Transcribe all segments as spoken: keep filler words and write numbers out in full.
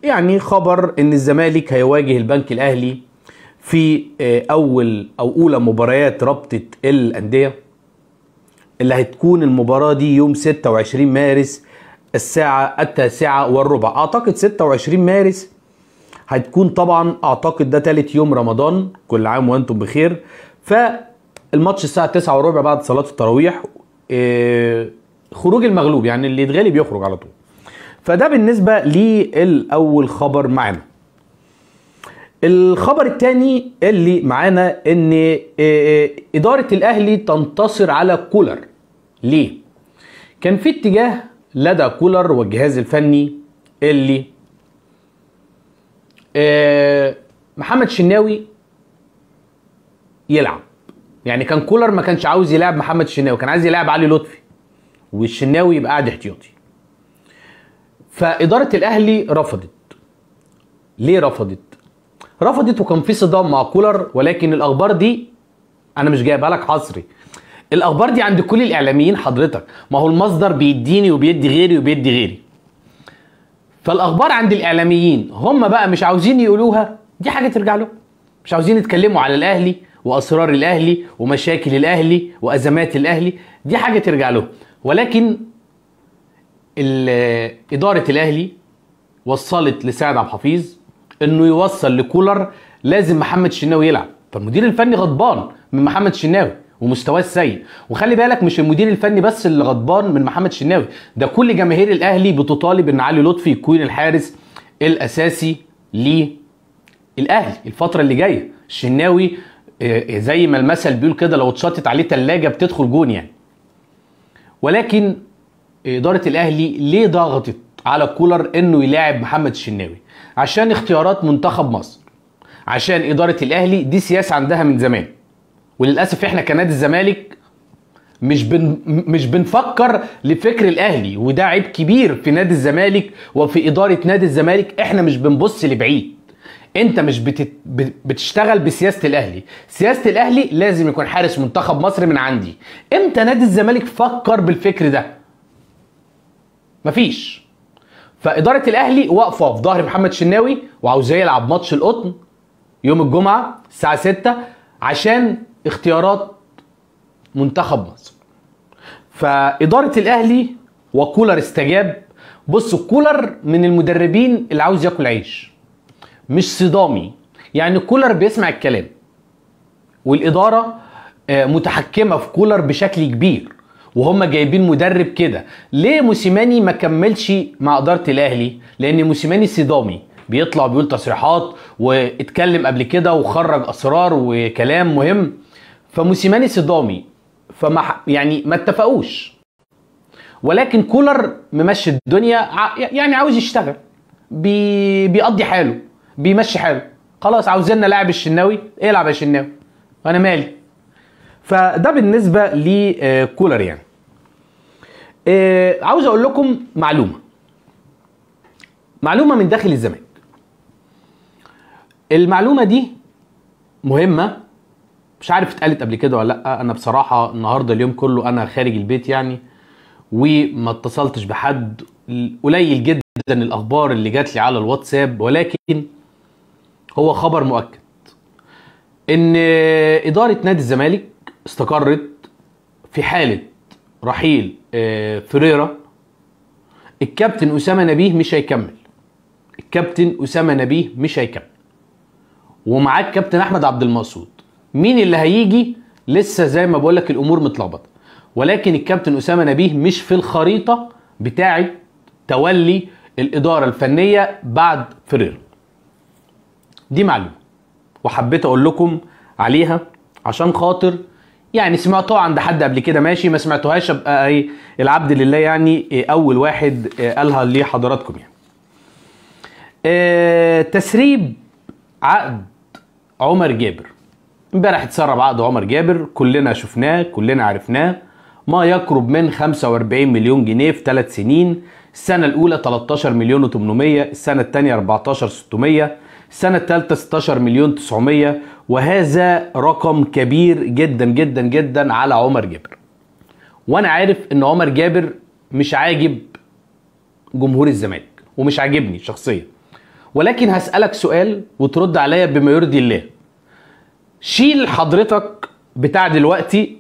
يعني خبر ان الزمالك هيواجه البنك الاهلي في اول او اولى مباريات رابطة الاندية اللي هتكون المباراة دي يوم ستة وعشرين مارس الساعة التاسعة والربع. اعتقد ستة وعشرين مارس هتكون، طبعا اعتقد ده تالت يوم رمضان، كل عام وانتم بخير. فالماتش الساعة تسعة وربع بعد صلاة التراويح، خروج المغلوب يعني اللي يتغلب يخرج على طول. فده بالنسبة للأول خبر معانا. الخبر الثاني اللي معانا ان إدارة الأهلي تنتصر على كولر. ليه؟ كان في اتجاه لدى كولر والجهاز الفني اللي محمد شناوي يلعب. يعني كان كولر ما كانش عاوز يلعب محمد شناوي، كان عايز يلعب علي لطفي والشناوي يبقى قاعد احتياطي. فإدارة الأهلي رفضت. ليه رفضت؟ رفضت وكان في صدام مع كولر، ولكن الأخبار دي أنا مش جايبها لك حصري. الأخبار دي عند كل الإعلاميين حضرتك، ما هو المصدر بيديني وبيدي غيري وبيدي غيري. فالأخبار عند الإعلاميين، هم بقى مش عاوزين يقولوها، دي حاجة ترجع لهم. مش عاوزين يتكلموا على الأهلي وأسرار الأهلي ومشاكل الأهلي وأزمات الأهلي، دي حاجة ترجع لهم. ولكن إدارة الأهلي وصلت لسعد عبد الحفيظ انه يوصل لكولر لازم محمد شناوي يلعب. فالمدير الفني غضبان من محمد شناوي ومستواه السيء. وخلي بالك مش المدير الفني بس اللي غضبان من محمد شناوي، ده كل جماهير الاهلي بتطالب ان علي لطفي يكون الحارس الاساسي للاهلي الفتره اللي جايه. الشناوي زي ما المثل بيقول كده، لو اتشطت عليه ثلاجه بتدخل جون يعني. ولكن اداره الاهلي ليه ضغطت على كولر انه يلاعب محمد الشناوي؟ عشان اختيارات منتخب مصر، عشان اداره الاهلي دي سياسه عندها من زمان. وللاسف احنا كنادي الزمالك مش بن مش بنفكر لفكر الاهلي، وده عيب كبير في نادي الزمالك وفي اداره نادي الزمالك. احنا مش بنبص لبعيد. انت مش بتت... بتشتغل بسياسه الاهلي. سياسه الاهلي لازم يكون حارس منتخب مصر من عندي. امتى نادي الزمالك فكر بالفكر ده؟ مفيش. فإدارة الأهلي واقفة في ظهر محمد شناوي وعاوزاه يلعب ماتش القطن يوم الجمعة الساعة ستة عشان اختيارات منتخب مصر. فإدارة الأهلي وكولر استجاب. بصوا، كولر من المدربين اللي عاوز ياكل عيش، مش صدامي. يعني كولر بيسمع الكلام والإدارة متحكمة في كولر بشكل كبير، وهم جايبين مدرب كده. ليه موسيماني ما كملش مع اداره الاهلي؟ لان موسيماني صدامي، بيطلع بيقول تصريحات واتكلم قبل كده وخرج اسرار وكلام مهم. فموسيماني صدامي، فما يعني ما اتفقوش. ولكن كولر ممشي الدنيا، يعني عاوز يشتغل، بي بيقضي حاله، بيمشي حاله. خلاص عاوزيننا لاعب الشناوي، العب يا شناوي وانا مالي. فده بالنسبه لكولر. يعني آه عاوز اقول لكم معلومه معلومه من داخل الزمالك. المعلومه دي مهمه، مش عارف اتقالت قبل كده ولا لا. انا بصراحه النهارده اليوم كله انا خارج البيت يعني، وما اتصلتش بحد. قليل جدا الاخبار اللي جات لي على الواتساب، ولكن هو خبر مؤكد ان اداره نادي الزمالك استقرت في حالة رحيل فريرا. الكابتن أسامة نبيه مش هيكمل. الكابتن أسامة نبيه مش هيكمل ومعاه الكابتن أحمد عبد المقصود. مين اللي هيجي لسه زي ما بقولك الأمور متلخبطة. ولكن الكابتن أسامة نبيه مش في الخريطة بتاعة تولي الإدارة الفنية بعد فريرا. دي معلومة وحبيت أقول لكم عليها عشان خاطر يعني سمعتوها عند حد قبل كده ماشي، ما سمعتوهاش ابقى ايه العبد لله يعني إيه اول واحد إيه قالها لحضراتكم. يعني إيه تسريب عقد عمر جابر. امبارح اتسرب عقد عمر جابر، كلنا شفناه كلنا عرفناه. ما يقرب من خمسة وأربعين مليون جنيه في ثلاث سنين. السنه الاولى تلتاشر مليون وتمنمية، السنه الثانيه أربعتاشر ستمية، السنه الثالثه ستاشر مليون تسعمية. وهذا رقم كبير جدا جدا جدا على عمر جابر. وانا عارف ان عمر جابر مش عاجب جمهور الزمالك ومش عاجبني شخصيا، ولكن هسألك سؤال وترد عليا بما يرضي الله. شيل حضرتك بتاع دلوقتي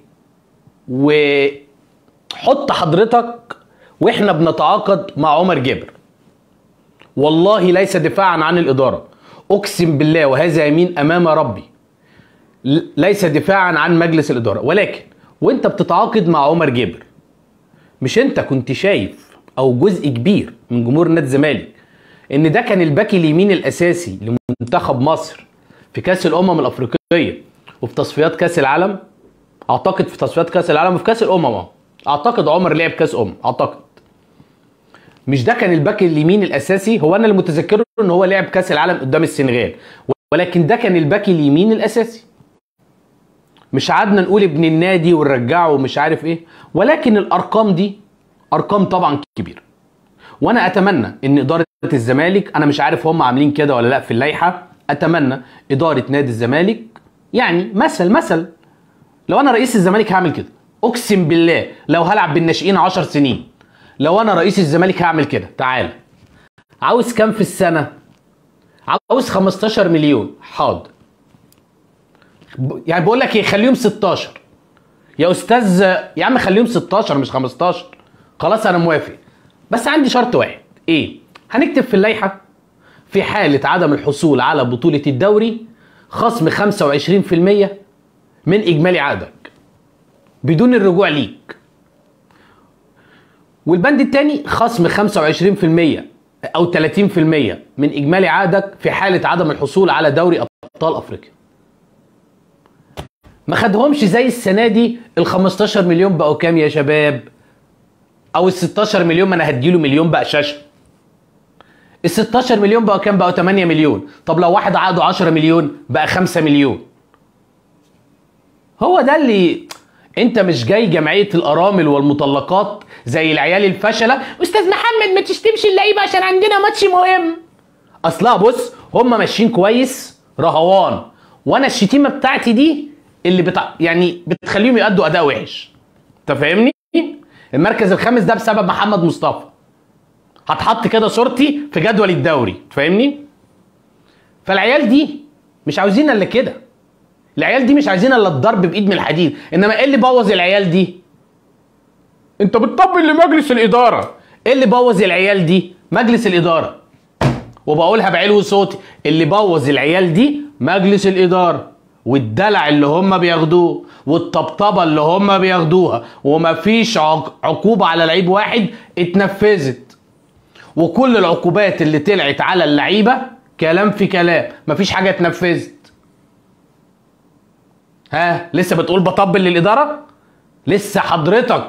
وحط حضرتك واحنا بنتعاقد مع عمر جابر. والله ليس دفاعا عن الإدارة، أقسم بالله وهذا يمين أمام ربي، ليس دفاعا عن مجلس الإدارة، ولكن وانت بتتعاقد مع عمر جابر مش انت كنت شايف او جزء كبير من جمهور نادي الزمالك ان ده كان الباك اليمين الاساسي لمنتخب مصر في كاس الامم الافريقيه وفي تصفيات كاس العالم؟ اعتقد في تصفيات كاس العالم وفي كاس الامم، اعتقد عمر لعب كاس امم، اعتقد. مش ده كان الباك اليمين الاساسي؟ هو انا اللي متذكره ان هو لعب كاس العالم قدام السنغال، ولكن ده كان الباك اليمين الاساسي. مش قعدنا نقول ابن النادي ونرجعه ومش عارف ايه، ولكن الارقام دي ارقام طبعا كبيره. وانا اتمنى ان اداره الزمالك، انا مش عارف هم عاملين كده ولا لا في اللائحه، اتمنى اداره نادي الزمالك يعني مثل مثل لو انا رئيس الزمالك هعمل كده، اقسم بالله لو هلعب بالناشئين عشر سنين، لو انا رئيس الزمالك هعمل كده. تعالى، عاوز كام في السنه؟ عاوز خمستاشر مليون، حاضر. يعني بقول لك ايه، خليهم ستاشر يا استاذ، يا عم خليهم ستاشر مش خمستاشر، خلاص انا موافق. بس عندي شرط واحد، ايه؟ هنكتب في اللائحه في حاله عدم الحصول على بطوله الدوري خصم خمسة وعشرين في المية من اجمالي عقدك بدون الرجوع ليك. والبند الثاني خصم خمسة وعشرين في المية او ثلاثين في المية من اجمالي عقدك في حاله عدم الحصول على دوري ابطال افريقيا. ما خدهمش زي السنه دي. ال خمستاشر مليون بقوا كام يا شباب؟ او ال ستاشر مليون، ما انا هديله مليون بقى شاشه. ال ستاشر مليون بقوا كام؟ بقوا تمانية مليون. طب لو واحد عقده عشرة مليون بقى خمسة مليون. هو ده اللي انت مش جاي جمعيه الارامل والمطلقات زي العيال الفشله، استاذ محمد ما تشتمش اللعيبه عشان عندنا ماتش مهم. اصلها بص، هم ماشيين كويس رهوان، وانا الشتيمه بتاعتي دي اللي بتاع يعني بتخليهم يأدوا اداء وحش. انت فاهمني؟ المركز الخامس ده بسبب محمد مصطفى، هتحط كده صورتي في جدول الدوري. تفهمني؟ فالعيال دي مش عاوزين الا كده، العيال دي مش عايزين الا الضرب بايد من الحديد. انما ايه اللي بوظ العيال دي؟ انت بتطبل لمجلس الاداره. ايه اللي بوظ العيال دي؟ مجلس الاداره. وبقولها بعلو صوتي، اللي بوظ العيال دي مجلس الاداره، والدلع اللي هم بياخدوه والطبطبه اللي هم بياخدوها، ومفيش عقوبه على لعيب واحد اتنفذت، وكل العقوبات اللي طلعت على اللعيبه كلام في كلام، مفيش حاجه اتنفذت. ها لسه بتقول بطبل للاداره؟ لسه حضرتك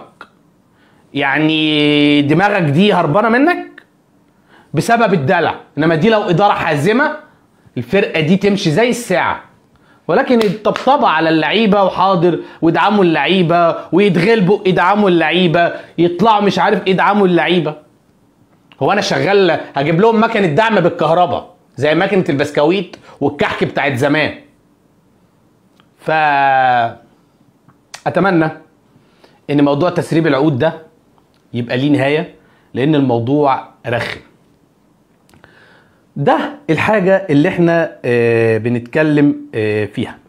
يعني دماغك دي هربانه منك بسبب الدلع. انما دي لو اداره حازمه الفرقه دي تمشي زي الساعه. ولكن الطبطبه على اللعيبه وحاضر ويدعموا اللعيبه ويتغلبوا يدعموا اللعيبه، يطلعوا مش عارف يدعموا اللعيبه. هو انا شغال هجيب لهم مكنه دعم بالكهرباء زي مكنه البسكويت والكحك بتاعت زمان؟ ف اتمنى ان موضوع تسريب العقود ده يبقى ليه نهايه، لان الموضوع رخم. ده الحاجه اللي احنا بنتكلم فيها.